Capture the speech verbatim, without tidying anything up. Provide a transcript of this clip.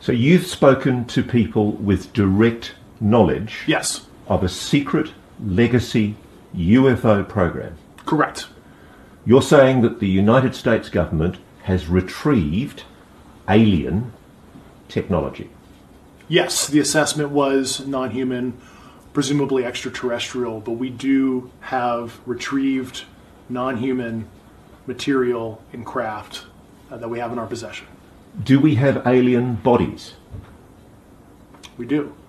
So you've spoken to people with direct knowledge Yes. of a secret legacy U F O program. Correct. You're saying that the United States government has retrieved alien technology. Yes, the assessment was non-human, presumably extraterrestrial, but we do have retrieved non-human material and craft uh, that we have in our possession. Do we have alien bodies? We do.